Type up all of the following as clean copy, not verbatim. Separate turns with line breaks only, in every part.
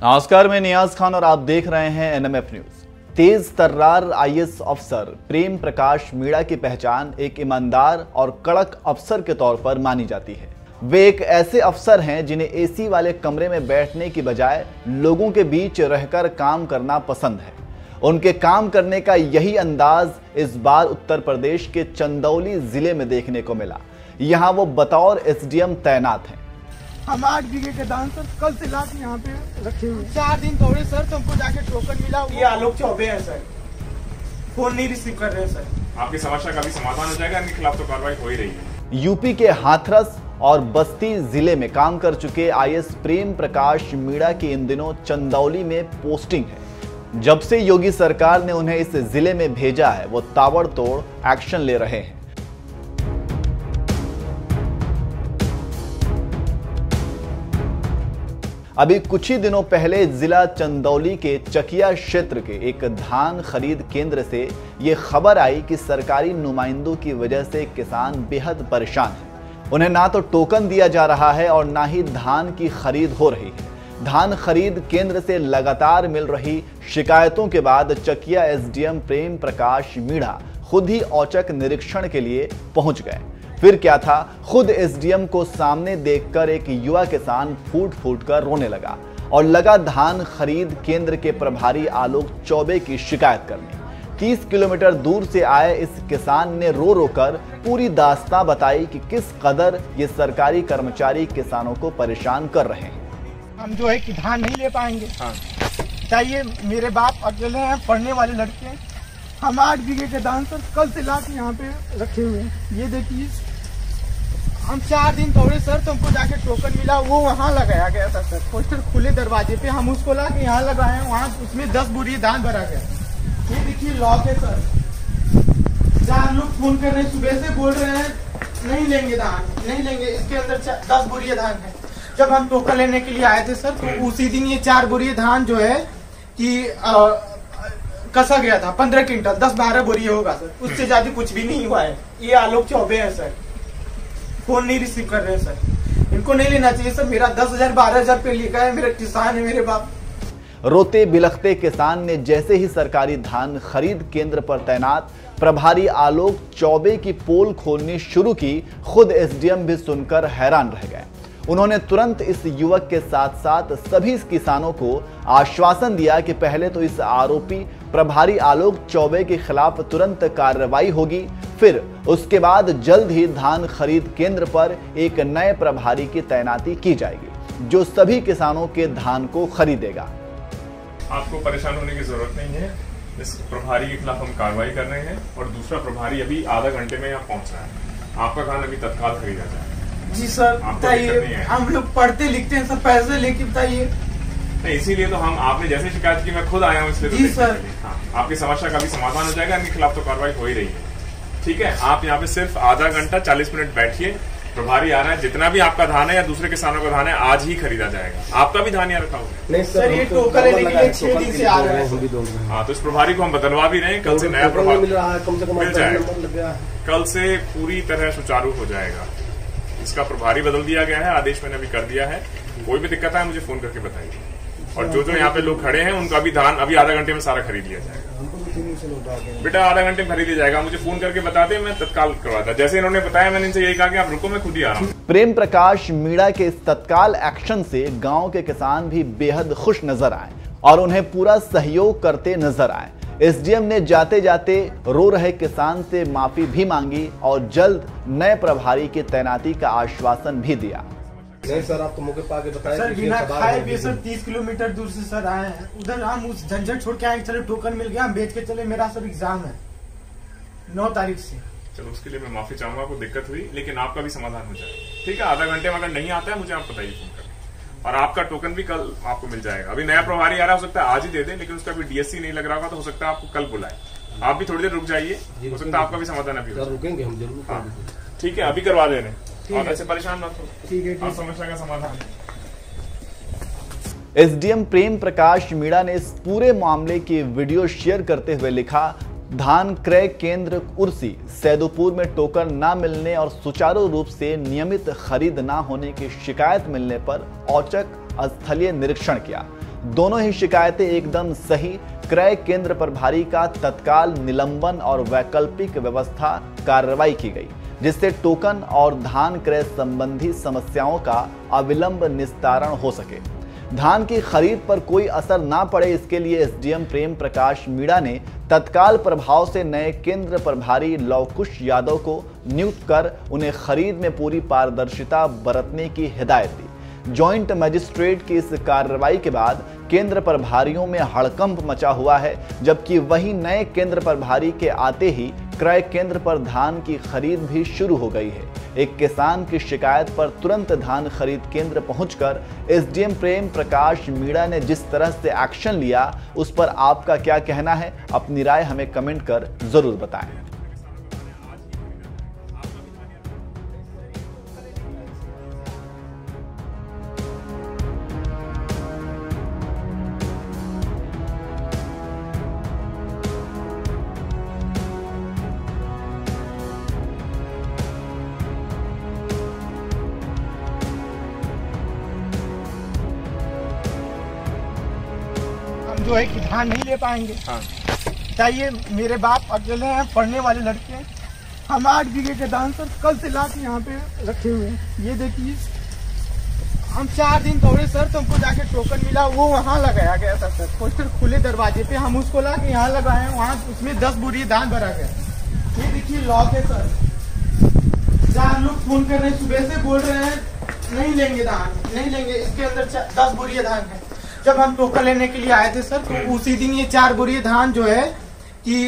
नमस्कार, मैं नियाज खान और आप देख रहे हैं एनएमएफ न्यूज। तेज तर्रार आईएएस अफसर प्रेम प्रकाश मीणा की पहचान एक ईमानदार और कड़क अफसर के तौर पर मानी जाती है। वे एक ऐसे अफसर हैं जिन्हें एसी वाले कमरे में बैठने की बजाय लोगों के बीच रहकर काम करना पसंद है। उनके काम करने का यही अंदाज इस बार उत्तर प्रदेश के चंदौली जिले में देखने को मिला। यहाँ वो बतौर एसडीएम तैनात हैं।
हम 8 बीघे के दान सर कल से लाके यहाँ पे रखे हुए 4 दिन दौड़े सर, तो हमको जाके टोकन मिला। ये आलोक चौबे है सर, फोन नहीं रिसीव कर रहे हैं सर।
आपकी समस्या का भी समाधान हो जाएगा, इनके खिलाफ तो कार्रवाई हो ही रही है।
यूपी के हाथरस और बस्ती जिले में काम कर चुके आईएएस प्रेम प्रकाश मीणा की इन दिनों चंदौली में पोस्टिंग है। जब से योगी सरकार ने उन्हें इस जिले में भेजा है, वो ताबड़तोड़ एक्शन ले रहे हैं। अभी कुछ ही दिनों पहले जिला चंदौली के चकिया क्षेत्र के एक धान खरीद केंद्र से ये खबर आई कि सरकारी नुमाइंदों की वजह से किसान बेहद परेशान हैं। उन्हें ना तो टोकन दिया जा रहा है और ना ही धान की खरीद हो रही है। धान खरीद केंद्र से लगातार मिल रही शिकायतों के बाद चकिया एसडीएम प्रेम प्रकाश मीणा खुद ही औचक निरीक्षण के लिए पहुंच गए। फिर क्या था, खुद एसडीएम को सामने देखकर एक युवा किसान फूट फूट कर रोने लगा और लगा धान खरीद केंद्र के प्रभारी आलोक चौबे की शिकायत करने। 30 किलोमीटर दूर से आए इस किसान ने रो रो कर पूरी दास्तां बताई कि किस कदर ये सरकारी कर्मचारी किसानों को परेशान कर रहे हैं।
हम जो है कि धान नहीं ले पाएंगे। चाहिए, मेरे बाप अकेले हैं, पढ़ने वाले लड़के हैं। हम 8 बीघे के दान सर कल से लाके यहाँ पे रखे हुए हैं। ये देखिए, हम 4 दिन दौड़े सर, तो हमको जाके टोकन मिला। वो वहाँ लगाया गया था सर, पोस्टर खुले दरवाजे पे। हम उसको लाके यहाँ लगाए, वहाँ उसमें 10 बोरी धान भरा गया। ये देखिए लॉक है सर। 4 लोग फोन कर रहे हैं, सुबह से बोल रहे हैं नहीं लेंगे धान, नहीं लेंगे। इसके अंदर 10 बोरी धान है। जब हम टोकन लेने के लिए आए थे सर, तो उसी दिन ये 4 बोरी धान जो है कि कसा गया था। 15 क्विंटल 10-12 बोरी होगा सर, उससे ज्यादा कुछ भी नहीं हुआ है। ये आलोक चौबे है सर, फोन नहीं रिसीव कर रहे हैं सर। इनको नहीं लेना चाहिए सर। मेरा 10,000-12,000 पे लिखा है, मेरा किसान है मेरे बाप।
रोते बिलखते किसान ने जैसे ही सरकारी धान खरीद केंद्र पर तैनात प्रभारी आलोक चौबे की पोल खोलनी शुरू की, खुद एसडीएम भी सुनकर हैरान रह गए। उन्होंने तुरंत इस युवक के साथ साथ सभी किसानों को आश्वासन दिया कि पहले तो इस आरोपी प्रभारी आलोक चौबे के खिलाफ तुरंत कार्रवाई होगी, फिर उसके बाद जल्द ही धान खरीद केंद्र पर एक नए प्रभारी की तैनाती की जाएगी, जो सभी किसानों के धान को खरीदेगा।
आपको परेशान होने की जरूरत नहीं है। इस प्रभारी के खिलाफ हम कार्रवाई कर रहे हैं और दूसरा प्रभारी अभी आधा घंटे में यहाँ पहुँच रहा है। आपका धान अभी तत्काल खरीदा जाएगा।
जी सर, बताइए। हम लोग पढ़ते लिखते हैं सर, पैसे लेके बताइए।
नहीं, इसीलिए तो हम, आपने जैसे शिकायत की, मैं खुद आया हूँ इसलिए।
जी सर।
हाँ, आपकी समस्या का भी समाधान हो जाएगा, इनके खिलाफ तो कार्रवाई हो ही रही है। ठीक है, आप यहाँ पे सिर्फ आधा घंटा 40 मिनट बैठिए। प्रभारी आ रहा है, जितना भी आपका धान है या दूसरे किसानों का धान है आज ही खरीदा जाएगा। आपका भी धान यहाँ रखा होगा।
नहीं सर, ये टोकन लेने के लिए 6 दिन से आ रहा है।
हाँ, तो इस प्रभारी को हम बदलवा भी रहे हैं। कल से नया प्रभारी मिल जाएगा। कल से पूरी तरह सुचारू हो जाएगा। इसका प्रभारी बदल दिया गया है, आदेश मैंने अभी कर दिया है। कोई भी दिक्कत है मुझे फोन करके बताइए। और जो जो यहाँ पे लोग खड़े हैं उनका भी धान अभी आधा घंटे में सारा खरीद लिया जाएगा। बेटा आधा घंटे में खरीद लिया जाएगा, मुझे फोन करके बता दे, मैं तत्काल करवाता। जैसे इन्होंने बताया, मैंने इनसे यही कहा कि आप रुको, मैं खुद ही आ रहा हूँ।
प्रेम प्रकाश मीणा के इस तत्काल एक्शन से गांव के किसान भी बेहद खुश नजर आए और उन्हें पूरा सहयोग करते नजर आए। एसडीएम ने जाते जाते रो रहे किसान से माफी भी मांगी और जल्द नए प्रभारी की तैनाती का आश्वासन भी दिया।
नहीं सर, आप तो मौके पर आके बताएं।
सर बिना खाए पिए सर 30 किलोमीटर दूर से सर आए हैं। उधर हम उस झंझट छोड़ के आए, चलो टोकन मिल गया, हम बेच के चले। मेरा सर एग्जाम है 9 तारीख से।
चलो, उसके लिए मैं माफी चाहूंगा, आपको दिक्कत हुई, लेकिन आपका भी समाधान हो जाएगा। ठीक है, आधा घंटे में अगर नहीं आता है मुझे आप बताइए फोन करके, और आपका टोकन भी कल आपको मिल जाएगा। अभी नया प्रभारी आ रहा है, हो सकता है आज ही दे दे, लेकिन उसका भी डीएससी नहीं लग रहा होगा, तो हो सकता है आपको कल बुलाए। आप भी थोड़ी देर रुक जाइए, हो सकता है आपका भी समाधान अभी
रुकेंगे हम जरूर।
हाँ ठीक है, अभी करवा दे रहे, और ऐसे परेशान मत हो।
ठीक है,
समस्या का समाधान।
एसडीएम प्रेम प्रकाश मीणा ने इस पूरे मामले की वीडियो शेयर करते हुए लिखा, धान क्रय केंद्र उर्सी सैदुपुर में टोकन न मिलने और सुचारू रूप से नियमित खरीद न होने की शिकायत मिलने पर औचक स्थलीय निरीक्षण किया। दोनों ही शिकायतें एकदम सही। क्रय केंद्र प्रभारी का तत्काल निलंबन और वैकल्पिक व्यवस्था कार्रवाई की गई, जिससे टोकन और धान क्रय संबंधी समस्याओं का अविलंब निस्तारण हो सके। धान की खरीद पर कोई असर ना पड़े, इसके लिए एसडीएम प्रेम प्रकाश मीणा ने तत्काल प्रभाव से नए केंद्र प्रभारी लवकुश यादव को नियुक्त कर उन्हें खरीद में पूरी पारदर्शिता बरतने की हिदायत दी। जॉइंट मजिस्ट्रेट की इस कार्रवाई के बाद केंद्र प्रभारियों में हड़कंप मचा हुआ है, जबकि वही नए केंद्र प्रभारी के आते ही क्रय केंद्र पर धान की खरीद भी शुरू हो गई है। एक किसान की शिकायत पर तुरंत धान खरीद केंद्र पहुंचकर एसडीएम प्रेम प्रकाश मीणा ने जिस तरह से एक्शन लिया, उस पर आपका क्या कहना है? अपनी राय हमें कमेंट कर जरूर बताएं।
जो है कि धान नहीं ले पाएंगे। चाहिए मेरे बाप अकेले हैं, पढ़ने वाले लड़के हैं। हम 8 बीघे के धान सर कल से ला के यहाँ पे रखे हुए हैं। ये देखिए, हम 4 दिन दौड़े सर, तो हमको जाके टोकन मिला, वो वहाँ लगाया गया था सर, पोस्टर खुले दरवाजे पे। हम उसको ला के यहाँ लगाए, वहाँ उसमें 10 बोरी धान भरा गया। ये देखिए लॉक है सर। 4 लोग फोन कर रहे हैं, सुबह से बोल रहे हैं नहीं लेंगे धान, नहीं लेंगे, इसके अंदर 10 बोरी धान है। जब हम टोकन लेने के लिए आए थे सर, तो उसी दिन ये 4 बोरी धान जो है कि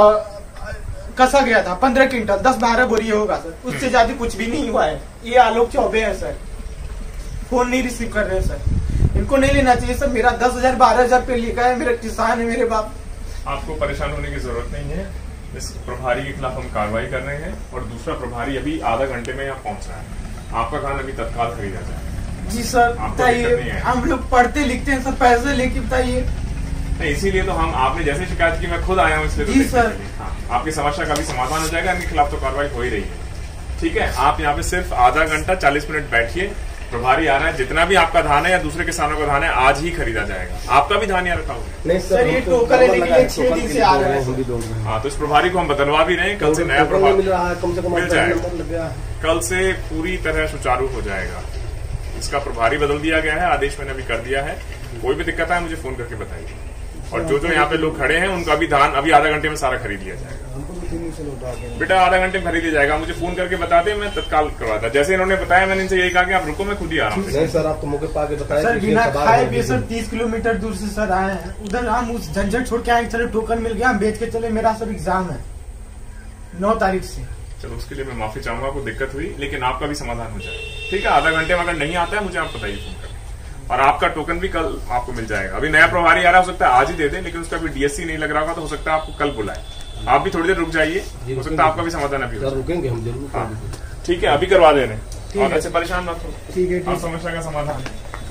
कसा गया था। 15 क्विंटल 10-12 बोरी होगा सर, उससे ज्यादा कुछ भी नहीं हुआ है। ये आलोक चौबे है सर, फोन नहीं रिसीव कर रहे हैं सर। इनको नहीं लेना चाहिए सर। मेरा 10,000 12,000 पे लिखा है, मेरा किसान है मेरे बाप।
आपको परेशान होने की जरूरत नहीं है। इस प्रभारी के खिलाफ हम कार्रवाई कर रहे हैं और दूसरा प्रभारी अभी आधा घंटे में यहाँ पहुंच रहा है। आपका धान अभी तत्काल खरीदा जाए।
जी सर बताइए, हम लोग पढ़ते लिखते हैं सर, पैसे लेके बताइए।
नहीं, इसीलिए तो हम आपने जैसे शिकायत की, मैं खुद आया हूँ इसलिए।
जी सर।
हाँ, आपकी समस्या का भी समाधान हो जाएगा। इनके खिलाफ तो कार्रवाई हो ही रही है। ठीक है, आप यहाँ पे सिर्फ आधा घंटा 40 मिनट बैठिए। प्रभारी आ रहा है। जितना भी आपका धान है या दूसरे किसानों का धान है, आज ही खरीदा जाएगा। आपका भी धान यहाँ रखा होगा।
नहीं
सर, ये टोकन लेने के लिए 6 दिन से आ रहा है।
हाँ, तो इस प्रभारी को हम बदलवा भी रहे हैं। कल से नया प्रभारी
मिल रहा है, कम से कम
मिल जाएगा। कल से पूरी तरह सुचारू हो जाएगा। इसका प्रभारी बदल दिया गया है, आदेश मैंने अभी कर दिया है। कोई भी दिक्कत है मुझे फोन करके बताइए। और जो यहाँ पे लोग खड़े हैं उनका भी धान अभी आधा घंटे में सारा खरीद लिया जाएगा। बेटा आधा घंटे में खरीद लिया जाएगा। मुझे फोन करके बताते, मैं तत्काल करवाता। जैसे इन्होंने बताया, मैंने इनसे यही कहा कि आप रुको, मैं खुद ही आ रहा हूँ।
नहीं सर, आप तो मौके पर आके बताएं।
सर बिना खाए भी सर 30 किलोमीटर दूर से सर आए हैं। उधर हम उस झंझट छोड़ के आए, चलो टोकन मिल गया, हम बेच के चले। मेरा सर एग्जाम है 9 तारीख से।
चलो, उसके लिए मैं माफी चाहूंगा, आपको दिक्कत हुई, लेकिन आपका भी समाधान हो जाएगा। ठीक है, आधा घंटे में अगर नहीं आता है मुझे आप बताइए फोन कर। और आपका टोकन भी कल आपको मिल जाएगा। अभी नया प्रभारी आ रहा है, हो सकता है आज ही दे दे, लेकिन उसका भी डीएससी नहीं लग रहा होगा, तो हो सकता है आपको कल बुलाए। आप भी थोड़ी देर रुक जाइए, हो सकता है आपका भी समाधान अभी
रुकेंगे हम जरूर।
ठीक है, अभी करवा दे रहे हैं। और ऐसे परेशान मत हो।
ठीक है,
समस्या का समाधान